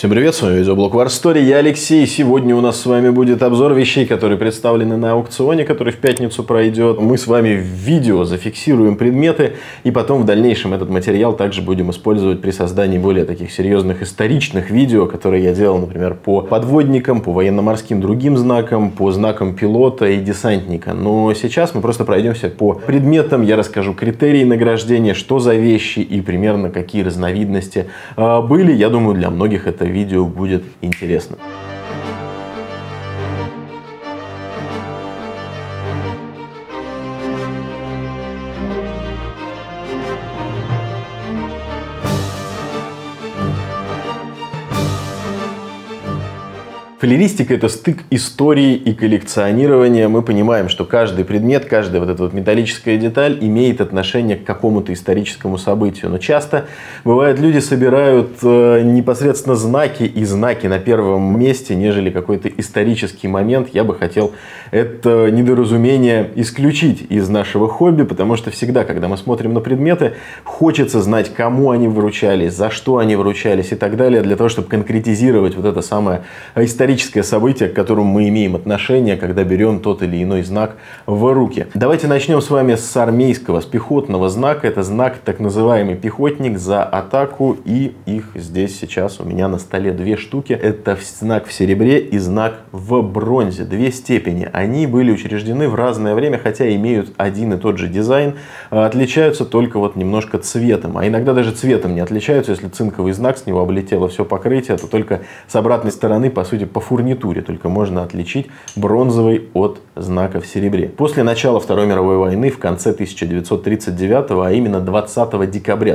Всем привет, с вами видеоблог War Story, я Алексей. Сегодня у нас с вами будет обзор вещей, которые представлены на аукционе, который в пятницу пройдет. Мы с вами в видео зафиксируем предметы, и потом в дальнейшем этот материал также будем использовать при создании более таких серьезных историчных видео, которые я делал, например, по подводникам, по военно-морским другим знакам, по знакам пилота и десантника. Но сейчас мы просто пройдемся по предметам, я расскажу критерии награждения, что за вещи и примерно какие разновидности были. Я думаю, для многих это видео будет интересно. Фалеристика — это стык истории и коллекционирования. Мы понимаем, что каждый предмет, каждая вот эта вот металлическая деталь имеет отношение к какому-то историческому событию. Но часто бывает, люди собирают непосредственно знаки, и знаки на первом месте, нежели какой-то исторический момент. Я бы хотел это недоразумение исключить из нашего хобби, потому что всегда, когда мы смотрим на предметы, хочется знать, кому они вручались, за что они вручались и так далее, для того, чтобы конкретизировать вот это самое историческое событие, к которому мы имеем отношение, когда берем тот или иной знак в руки. Давайте начнем с вами с армейского, с пехотного знака. Это знак, так называемый пехотник за атаку, и их здесь сейчас у меня на столе две штуки. Это знак в серебре и знак в бронзе. Две степени. Они были учреждены в разное время, хотя имеют один и тот же дизайн, отличаются только вот немножко цветом, а иногда даже цветом не отличаются. Если цинковый знак, с него облетело все покрытие, то только с обратной стороны, по сути, по фурнитуре только можно отличить бронзовый от знака в серебре. После начала Второй мировой войны в конце 1939, а именно 20 декабря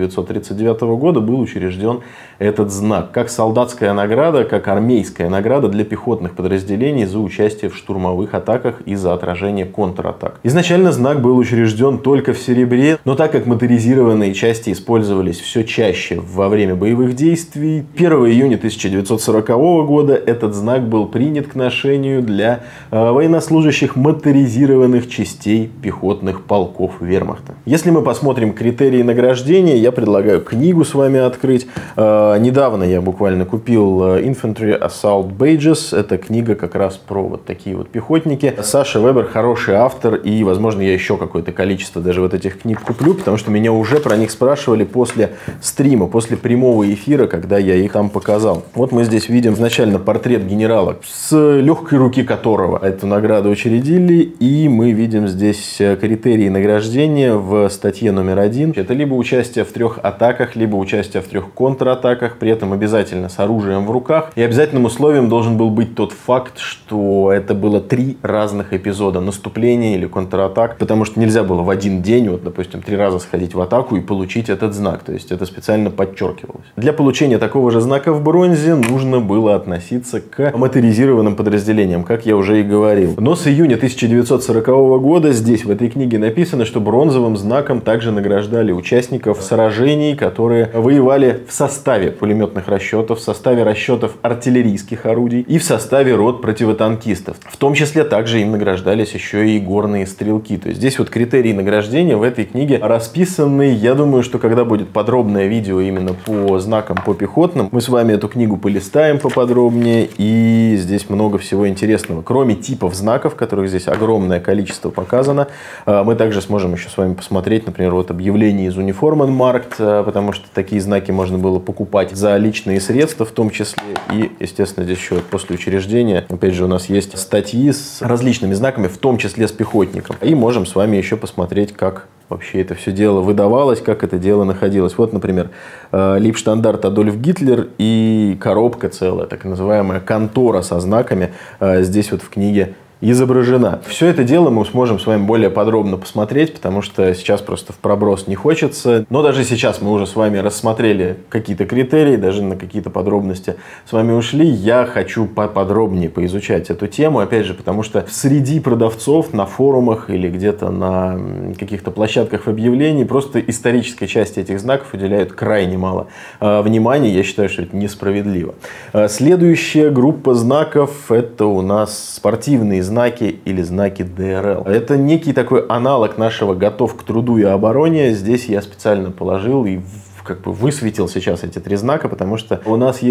1939 года был учрежден этот знак как солдатская награда, как армейская награда для пехотных подразделений за участие в штурмовых атаках и за отражение контратак. Изначально знак был учрежден только в серебре, но так как моторизированные части использовались все чаще во время боевых действий, 1 июня 1940 года этот знак был принят к ношению для военнослужащих моторизированных частей пехотных полков вермахта. Если мы посмотрим критерии награждения, я предлагаю книгу с вами открыть. Недавно я буквально купил Infantry Assault Badges. Это книга как раз про вот такие вот пехотники. Саша Вебер хороший автор, и, возможно, я еще какое-то количество даже вот этих книг куплю, потому что меня уже про них спрашивали после стрима, после прямого эфира, когда я их там показал. Вот мы здесь видим изначально портрет генерала, с легкой руки которого эту награду учредили, и мы видим здесь критерии награждения в статье номер 1. Это либо участие в 3 атаках, либо участие в 3 контратаках, при этом обязательно с оружием в руках. И обязательным условием должен был быть тот факт, что это было 3 разных эпизода наступления или контратак, потому что нельзя было в один день, вот, допустим, 3 раза сходить в атаку и получить этот знак. То есть это специально подчеркивалось. Для получения такого же знака в бронзе нужно было относиться к моторизированным подразделениям, как я уже и говорил. Но с июня 1940 года здесь в этой книге написано, что бронзовым знаком также награждали участников сражений, которые воевали в составе пулеметных расчетов, в составе расчетов артиллерийских орудий и в составе рот противотанкистов. В том числе также им награждались еще и горные стрелки. То есть здесь вот критерии награждения в этой книге расписаны. Я думаю, что когда будет подробное видео именно по знакам, по пехотным, мы с вами эту книгу полистаем поподробнее, и здесь много всего интересного. Кроме типов знаков, которых здесь огромное количество показано, мы также сможем еще с вами посмотреть, например, вот объявление из Uniformenmarkt, потому что такие знаки можно было покупать за личные средства в том числе. И, естественно, здесь еще после учреждения, опять же, у нас есть статьи с различными знаками, в том числе с пехотником. И можем с вами еще посмотреть, как вообще это все дело выдавалось, как это дело находилось. Вот, например, лейбштандарт Адольф Гитлер и коробка целая, так называемая контора со знаками, здесь вот в книге изображена. Все это дело мы сможем с вами более подробно посмотреть, потому что сейчас просто в проброс не хочется. Но даже сейчас мы уже с вами рассмотрели какие-то критерии, даже на какие-то подробности с вами ушли. Я хочу поподробнее поизучать эту тему, опять же, потому что среди продавцов на форумах или где-то на каких-то площадках объявлений просто исторической части этих знаков уделяют крайне мало внимания. Я считаю, что это несправедливо. Следующая группа знаков — это у нас спортивные знаки или знаки ДРЛ. Это некий такой аналог нашего «Готов к труду и обороне». Здесь я специально положил и как бы высветил сейчас эти 3 знака, потому что у нас есть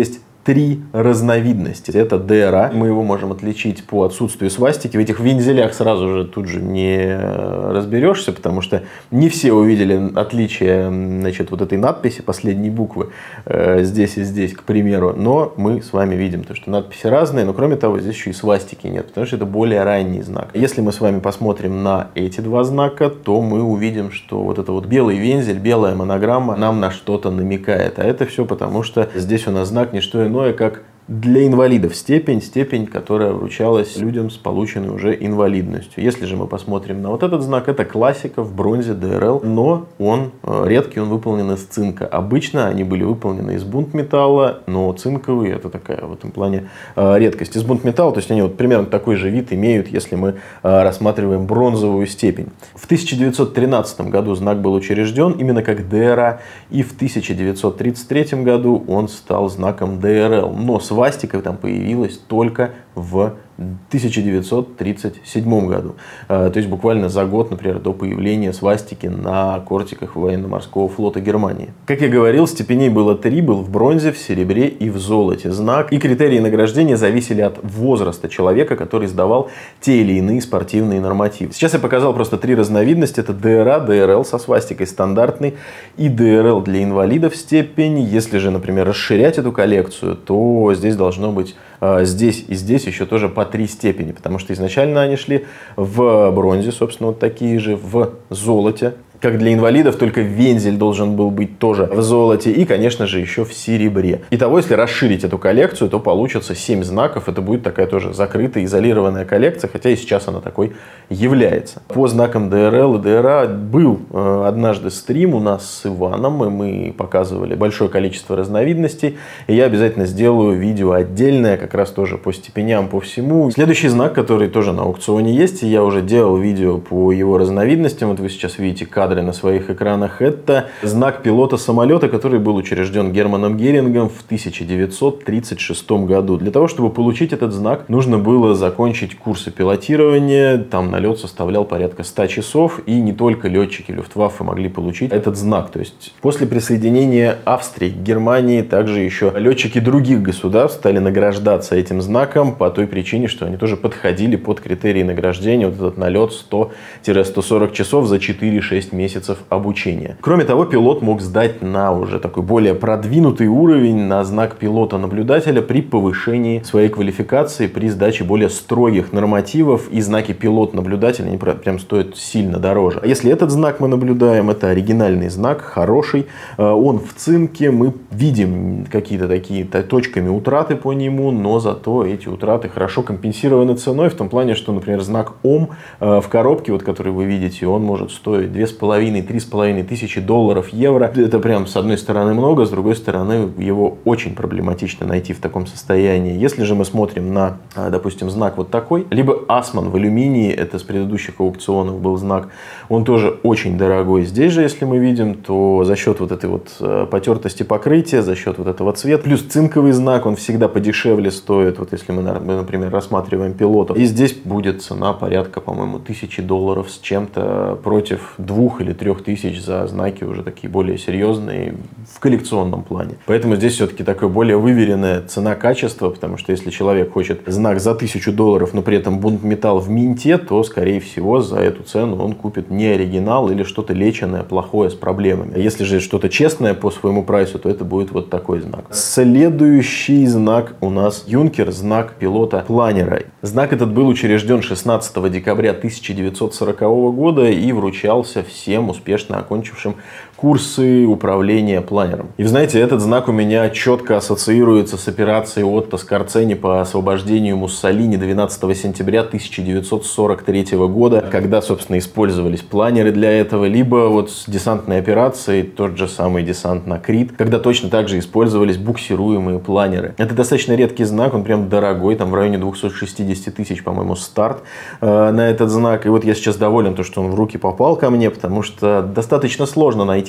три разновидности. Это ДРА. Мы его можем отличить по отсутствию свастики. В этих вензелях сразу же тут же не разберешься, потому что не все увидели отличие, значит, вот этой надписи, последней буквы здесь и здесь, к примеру. Но мы с вами видим, что надписи разные, но кроме того, здесь еще и свастики нет, потому что это более ранний знак. Если мы с вами посмотрим на эти два знака, то мы увидим, что вот это вот белый вензель, белая монограмма нам на что-то намекает. А это все потому, что здесь у нас знак не что иное, как для инвалидов степень, которая вручалась людям с полученной уже инвалидностью. Если же мы посмотрим на вот этот знак, это классика в бронзе ДРЛ, но он редкий, он выполнен из цинка. Обычно они были выполнены из бунтметалла, но цинковые — это такая в этом плане редкость. Из бунтметалла, то есть они вот примерно такой же вид имеют, если мы рассматриваем бронзовую степень. В 1913 году знак был учрежден именно как ДРА, и в 1933 году он стал знаком ДРЛ. Но свастика там появилась только в 1937 году. То есть буквально за год, например, до появления свастики на кортиках военно-морского флота Германии. Как я говорил, степеней было три: был в бронзе, в серебре и в золоте знак. И критерии награждения зависели от возраста человека, который сдавал те или иные спортивные нормативы. Сейчас я показал просто три разновидности. Это ДРА, ДРЛ со свастикой стандартный и ДРЛ для инвалидов степень. Если же, например, расширять эту коллекцию, то здесь должно быть здесь и здесь еще тоже по три степени, потому что изначально они шли в бронзе, собственно, вот такие же, в золоте. Как для инвалидов, только вензель должен был быть тоже в золоте и, конечно же, еще в серебре. Итого, если расширить эту коллекцию, то получится 7 знаков. Это будет такая тоже закрытая, изолированная коллекция, хотя и сейчас она такой является. По знакам ДРЛ и ДРА был однажды стрим у нас с Иваном, и мы показывали большое количество разновидностей. И я обязательно сделаю видео отдельное, как раз тоже по степеням, по всему. Следующий знак, который тоже на аукционе есть, и я уже делал видео по его разновидностям. Вот вы сейчас видите кадр на своих экранах. Это знак пилота самолета, который был учрежден Германом Герингом в 1936 году. Для того, чтобы получить этот знак, нужно было закончить курсы пилотирования. Там налет составлял порядка 100 часов, и не только летчики Люфтваффе могли получить этот знак. То есть после присоединения Австрии к Германии, также еще летчики других государств стали награждаться этим знаком по той причине, что они тоже подходили под критерии награждения. Вот этот налет 100-140 часов за 4-6 месяцев обучения. Кроме того, пилот мог сдать на уже такой более продвинутый уровень, на знак пилота-наблюдателя при повышении своей квалификации, при сдаче более строгих нормативов, и знаки пилот-наблюдатель, они прям стоят сильно дороже. Если этот знак мы наблюдаем, это оригинальный знак, хороший, он в цинке, мы видим какие-то такие точками утраты по нему, но зато эти утраты хорошо компенсированы ценой, в том плане, что, например, знак ОМ в коробке, вот, который вы видите, он может стоить 2,5-3,5 тысячи долларов, евро. Это прям с одной стороны много, с другой стороны его очень проблематично найти в таком состоянии. Если же мы смотрим на, допустим, знак вот такой, либо Асман в алюминии, это с предыдущих аукционов был знак, он тоже очень дорогой. Здесь же, если мы видим, то за счет вот этой вот потертости покрытия, за счет вот этого цвета, плюс цинковый знак, он всегда подешевле стоит, вот если мы, например, рассматриваем пилотов. И здесь будет цена порядка, по-моему, 1000 долларов с чем-то против 2 или 3 тысяч за знаки уже такие более серьезные в коллекционном плане. Поэтому здесь все-таки такая более выверенная цена-качество, потому что если человек хочет знак за 1000 долларов, но при этом бунтметалл в минте, то, скорее всего, за эту цену он купит не оригинал или что-то леченое, плохое, с проблемами. А если же что-то честное по своему прайсу, то это будет вот такой знак. Следующий знак у нас Юнкер, знак пилота-планера. Знак этот был учрежден 16 декабря 1940 года и вручался всем успешно окончившим курсы управления планером. И вы знаете, этот знак у меня четко ассоциируется с операцией Отто Скорцени по освобождению Муссолини 12 сентября 1943 года, когда, собственно, использовались планеры для этого, либо вот с десантной операцией, тот же самый десант на Крит, когда точно так же использовались буксируемые планеры. Это достаточно редкий знак, он прям дорогой, там в районе 260 тысяч, по-моему, старт на этот знак. И вот я сейчас доволен, что он в руки попал ко мне, потому что достаточно сложно найти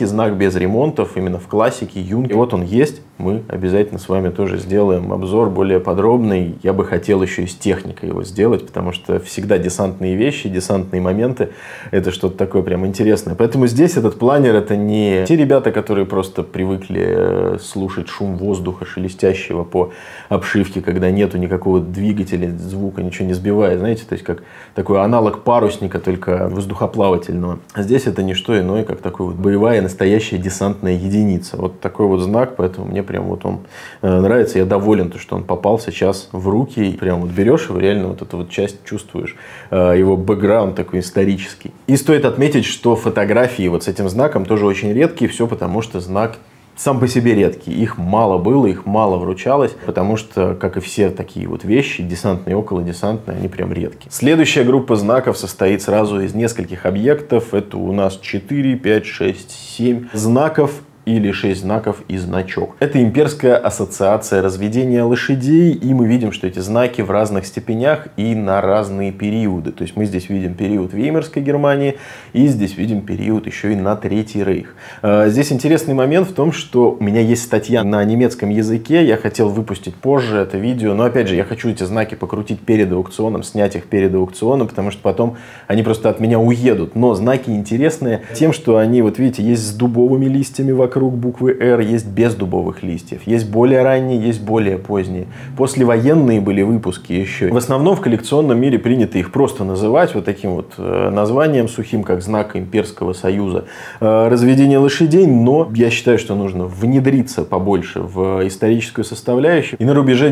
найти знак без ремонтов именно в классике, юнге. И вот он есть. Мы обязательно с вами тоже сделаем обзор более подробный. Я бы хотел еще и с техникой его сделать, потому что всегда десантные вещи, десантные моменты — это что-то такое прям интересное. Поэтому здесь этот планер — это не те ребята, которые просто привыкли слушать шум воздуха, шелестящего по обшивке, когда нету никакого двигателя, звука, ничего не сбивает. Знаете, то есть как такой аналог парусника, только воздухоплавательного. А здесь это не что иное, как такой вот боевая настоящая десантная единица. Вот такой вот знак, поэтому мне прям вот он нравится. Я доволен, что он попал сейчас в руки. И прям вот берешь его, реально вот эту вот часть чувствуешь. Его бэкграунд такой исторический. И стоит отметить, что фотографии вот с этим знаком тоже очень редкие. Все потому, что знак сам по себе редкий. Их мало было, их мало вручалось, потому что, как и все такие вот вещи, десантные и околодесантные, они прям редкие. Следующая группа знаков состоит сразу из нескольких объектов. Это у нас 4, 5, 6, 7 знаков или 6 знаков и значок. Это имперская ассоциация разведения лошадей, и мы видим, что эти знаки в разных степенях и на разные периоды. То есть мы здесь видим период Веймарской Германии, и здесь видим период еще и на Третий рейх. Здесь интересный момент в том, что у меня есть статья на немецком языке, я хотел выпустить позже это видео, но опять же я хочу эти знаки покрутить перед аукционом, снять их перед аукционом, потому что потом они просто от меня уедут. Но знаки интересные тем, что они, вот видите, есть с дубовыми листьями вокруг буквы R, есть без дубовых листьев. Есть более ранние, есть более поздние. Послевоенные были выпуски еще. В основном в коллекционном мире принято их просто называть вот таким вот названием сухим, как знак Имперского союза разведения лошадей. Но я считаю, что нужно внедриться побольше в историческую составляющую. И на рубеже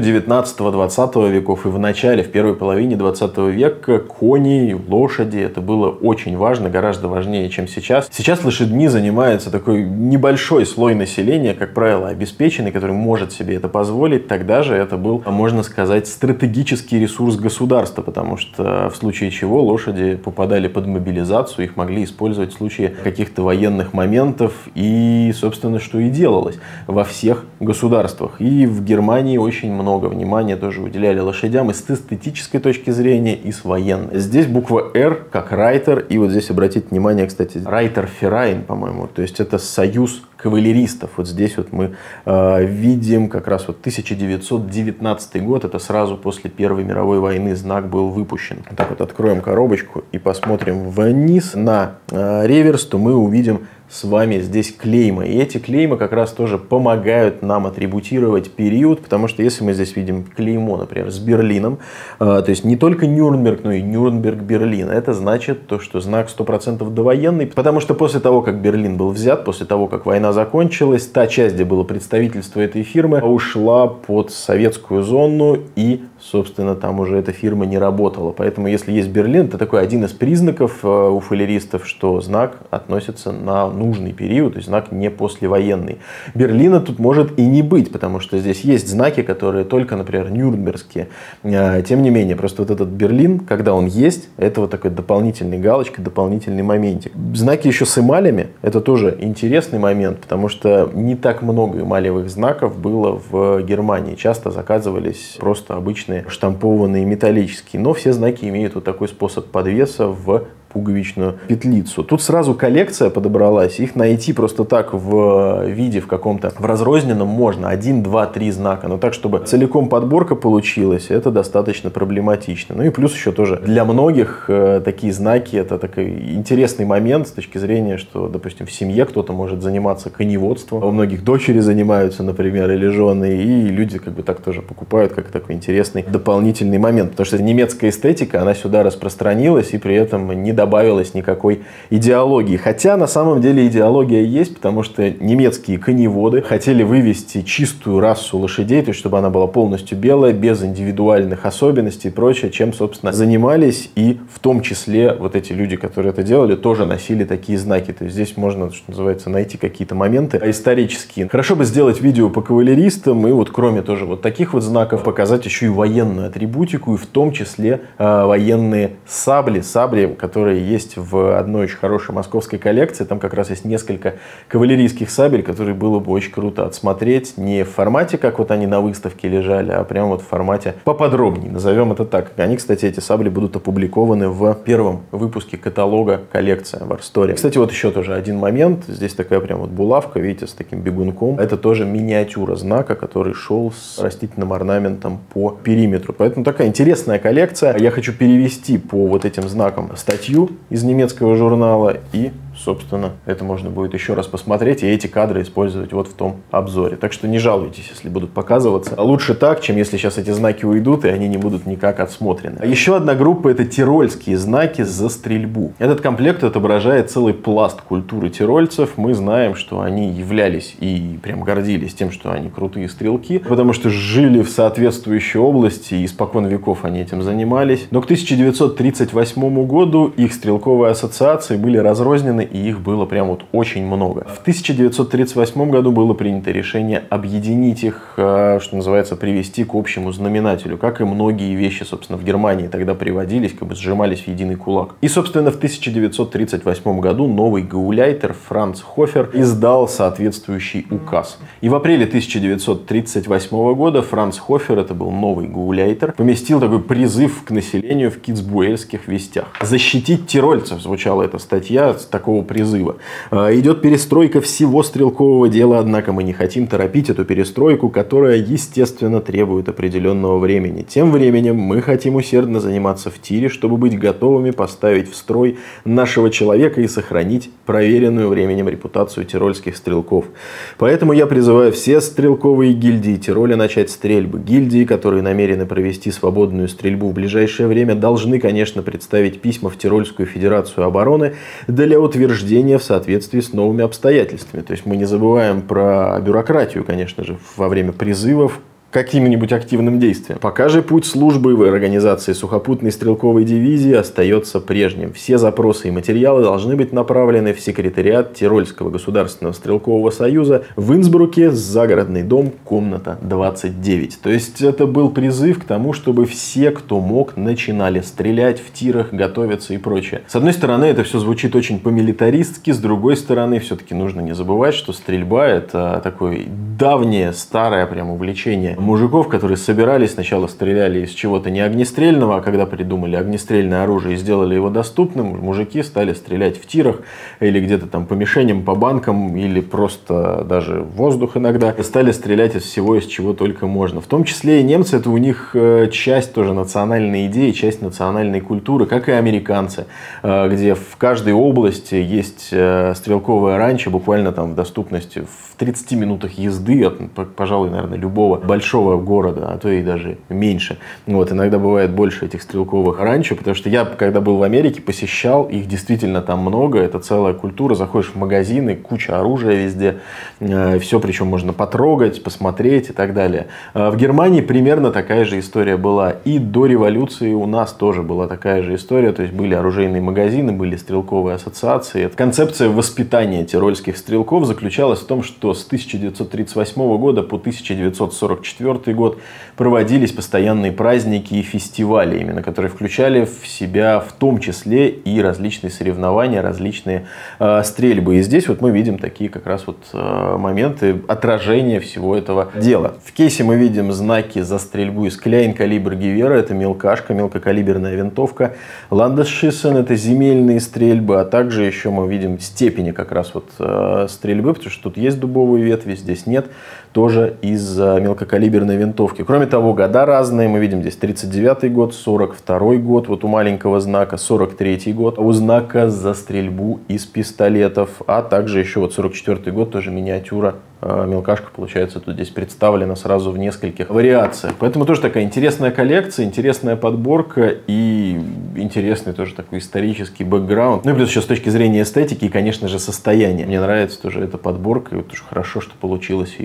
19-20 веков, и в начале, в первой половине 20 века кони, лошади, это было очень важно, гораздо важнее, чем сейчас. Сейчас лошадьми занимается такой небольшой слой населения, как правило, обеспеченный, который может себе это позволить. Тогда же это был, можно сказать, стратегический ресурс государства, потому что в случае чего лошади попадали под мобилизацию, их могли использовать в случае каких-то военных моментов, и, собственно, что и делалось во всех государствах. И в Германии очень много внимания тоже уделяли лошадям и с эстетической точки зрения, и с военной. Здесь буква R, как Райтер, и вот здесь обратите внимание, кстати, Райтер-Ферайн, по-моему, то есть это союз кавалеристов. Вот здесь вот мы видим как раз вот 1919 год, это сразу после Первой мировой войны знак был выпущен. Так вот откроем коробочку и посмотрим вниз на реверс, то мы увидим с вами здесь клейма. И эти клеймы как раз тоже помогают нам атрибутировать период, потому что если мы здесь видим клеймо, например, с Берлином, то есть не только Нюрнберг, но и Нюрнберг-Берлин, это значит то, что знак 100% довоенный, потому что после того, как Берлин был взят, после того, как война закончилась, та часть, где было представительство этой фирмы, ушла под советскую зону, и, собственно, там уже эта фирма не работала. Поэтому, если есть Берлин, это такой один из признаков у фалеристов, что знак относится на нужный период, то есть знак не послевоенный. Берлина тут может и не быть, потому что здесь есть знаки, которые только, например, нюрнбергские. Тем не менее, просто вот этот Берлин, когда он есть, это вот такой дополнительный галочка, дополнительный моментик. Знаки еще с эмалями, это тоже интересный момент, потому что не так много эмалевых знаков было в Германии. Часто заказывались просто обычные штампованные металлические, но все знаки имеют вот такой способ подвеса в пуговичную петлицу. Тут сразу коллекция подобралась. Их найти просто так в виде в каком-то в разрозненном можно. 1, 2, 3 знака. Но так, чтобы целиком подборка получилась, это достаточно проблематично. Ну и плюс еще тоже для многих такие знаки — это такой интересный момент с точки зрения, что, допустим, в семье кто-то может заниматься коневодством. У многих дочери занимаются, например, или жены. И люди как бы так тоже покупают, как такой интересный дополнительный момент. Потому что немецкая эстетика, она сюда распространилась, и при этом не добавилось никакой идеологии. Хотя на самом деле идеология есть, потому что немецкие коневоды хотели вывести чистую расу лошадей, то есть чтобы она была полностью белая, без индивидуальных особенностей и прочее, чем, собственно, занимались. И в том числе вот эти люди, которые это делали, тоже носили такие знаки. То есть здесь можно, что называется, найти какие-то моменты исторические. Хорошо бы сделать видео по кавалеристам и вот кроме тоже вот таких вот знаков показать еще и военную атрибутику, и в том числе военные сабли, которые которая есть в одной очень хорошей московской коллекции. Там как раз есть несколько кавалерийских сабель, которые было бы очень круто отсмотреть. Не в формате, как вот они на выставке лежали, а прямо вот в формате поподробнее, назовем это так. Они, кстати, эти сабли будут опубликованы в первом выпуске каталога коллекция War Story. Кстати, вот еще тоже один момент. Здесь такая прям вот булавка, видите, с таким бегунком. Это тоже миниатюра знака, который шел с растительным орнаментом по периметру. Поэтому такая интересная коллекция. Я хочу перевести по вот этим знакам статью из немецкого журнала, и, собственно, это можно будет еще раз посмотреть и эти кадры использовать вот в том обзоре. Так что не жалуйтесь, если будут показываться. Лучше так, чем если сейчас эти знаки уйдут, и они не будут никак отсмотрены. Еще одна группа — это тирольские знаки за стрельбу. Этот комплект отображает целый пласт культуры тирольцев. Мы знаем, что они являлись и прям гордились тем, что они крутые стрелки, потому что жили в соответствующей области, и испокон веков они этим занимались. Но к 1938 году их стрелковые ассоциации были разрознены, и их было прям вот очень много. В 1938 году было принято решение объединить их, что называется, привести к общему знаменателю, как и многие вещи, собственно, в Германии тогда приводились, как бы сжимались в единый кулак. И, собственно, в 1938 году новый гауляйтер Франц Хофер издал соответствующий указ. И в апреле 1938 года Франц Хофер, это был новый гауляйтер, поместил такой призыв к населению в китсбуэльских вестях. «Защитить тирольцев» звучала эта статья с такого призыва. «Идет перестройка всего стрелкового дела, однако мы не хотим торопить эту перестройку, которая, естественно, требует определенного времени. Тем временем мы хотим усердно заниматься в тире, чтобы быть готовыми поставить в строй нашего человека и сохранить проверенную временем репутацию тирольских стрелков. Поэтому я призываю все стрелковые гильдии Тироля начать стрельбы. Гильдии, которые намерены провести свободную стрельбу в ближайшее время, должны, конечно, представить письма в Тирольскую Федерацию обороны для утверждения в соответствии с новыми обстоятельствами». То есть мы не забываем про бюрократию, конечно же, во время призывов каким-нибудь активным действием. Пока же путь службы в организации сухопутной стрелковой дивизии остается прежним. Все запросы и материалы должны быть направлены в секретариат Тирольского государственного стрелкового союза в Инсбруке, загородный дом, комната 29. То есть это был призыв к тому, чтобы все, кто мог, начинали стрелять в тирах, готовиться и прочее. С одной стороны, это все звучит очень по-милитаристски, с другой стороны, все-таки нужно не забывать, что стрельба — это такое давнее, старое прям увлечение мужиков, которые собирались, сначала стреляли из чего-то не огнестрельного, а когда придумали огнестрельное оружие и сделали его доступным, мужики стали стрелять в тирах или где-то там по мишеням, по банкам, или просто даже в воздух иногда. Стали стрелять из всего, из чего только можно. В том числе и немцы, это у них часть тоже национальной идеи, часть национальной культуры, как и американцы, где в каждой области есть стрелковое ранчо, буквально там в доступности в 30 минутах езды от, пожалуй, наверное, любого большого города, а то и даже меньше. Вот, иногда бывает больше этих стрелковых ранчо, потому что я, когда был в Америке, посещал, их действительно там много, это целая культура, заходишь в магазины, куча оружия везде, все причем можно потрогать, посмотреть и так далее. В Германии примерно такая же история была, и до революции у нас тоже была такая же история, то есть были оружейные магазины, были стрелковые ассоциации. Концепция воспитания тирольских стрелков заключалась в том, что с 1938 года по 1944 год проводились постоянные праздники и фестивали, именно которые включали в себя в том числе и различные соревнования, различные стрельбы. И здесь вот мы видим такие как раз вот моменты отражения всего этого дела. В кейсе мы видим знаки за стрельбу из Кляйн-калибр-Гевера, это мелкашка, мелкокалиберная винтовка, Ландесшиссен, это земельные стрельбы, а также еще мы видим степени как раз вот стрельбы, потому что тут есть дубовые ветви, здесь нет, тоже из мелкокалиберной винтовки. Кроме того, года разные. Мы видим здесь 39-й год, 42-й год, вот у маленького знака, 43-й год, у знака за стрельбу из пистолетов, а также еще вот 44-й год, тоже миниатюра, мелкашка, получается, тут здесь представлена сразу в нескольких вариациях. Поэтому тоже такая интересная коллекция, интересная подборка и интересный тоже такой исторический бэкграунд. Ну и плюс еще с точки зрения эстетики и, конечно же, состояния. Мне нравится тоже эта подборка, и вот уж хорошо, что получилось ее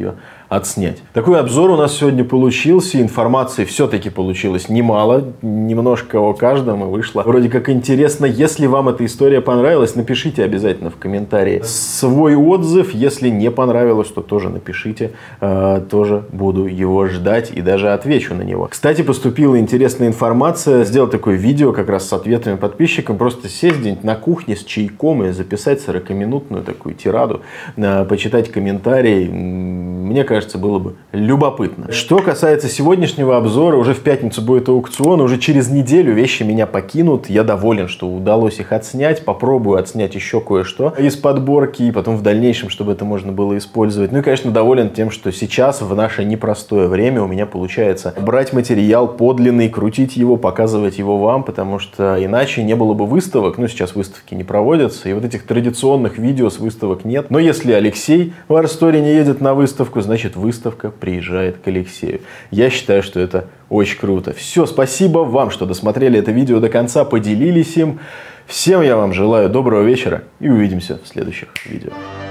отснять. Такой обзор у нас сегодня получился. Информации все-таки получилось немало. Немножко о каждом и вышло. Вроде как интересно. Если вам эта история понравилась, напишите обязательно в комментарии свой отзыв. Если не понравилось, то тоже напишите. Тоже буду его ждать и даже отвечу на него. Кстати, поступила интересная информация. Сделал такое видео как раз с ответами подписчикам. Просто сесть где-нибудь на кухне с чайком и записать 40-минутную такую тираду. Почитать комментарии. Мне кажется, было бы любопытно. Что касается сегодняшнего обзора, уже в пятницу будет аукцион, уже через неделю вещи меня покинут. Я доволен, что удалось их отснять. Попробую отснять еще кое-что из подборки, и потом в дальнейшем, чтобы это можно было использовать. Ну и, конечно, доволен тем, что сейчас, в наше непростое время, у меня получается брать материал подлинный, крутить его, показывать его вам, потому что иначе не было бы выставок. Ну, сейчас выставки не проводятся, и вот этих традиционных видео с выставок нет. Но если Алексей в Арсторе не едет на выставку, значит, выставка приезжает к Алексею. Я считаю, что это очень круто. Все, спасибо вам, что досмотрели это видео до конца, поделились им. Всем я вам желаю доброго вечера и увидимся в следующих видео.